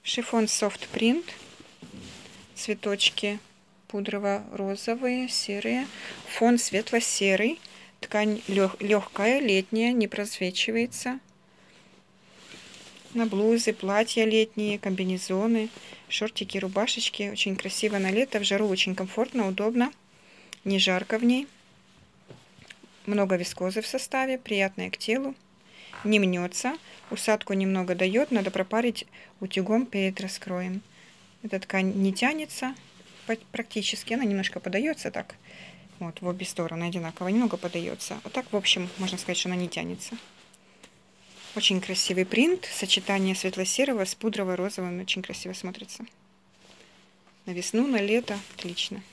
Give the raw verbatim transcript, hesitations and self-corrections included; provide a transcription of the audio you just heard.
Шифон Soft Print. Цветочки пудрово-розовые, серые. Фон светло-серый. Ткань легкая, летняя, не просвечивается. На блузы, платья летние, комбинезоны, шортики, рубашечки. Очень красиво на лето. В жару очень комфортно, удобно. Не жарко в ней. Много вискозы в составе, приятная к телу. Не мнется. Усадку немного дает. Надо пропарить утюгом перед раскроем. Эта ткань не тянется практически. Она немножко подается так. Вот, в обе стороны одинаково. Немного подается. А так, в общем, можно сказать, что она не тянется. Очень красивый принт. Сочетание светло-серого с пудрово-розовым. Очень красиво смотрится. На весну, на лето. Отлично.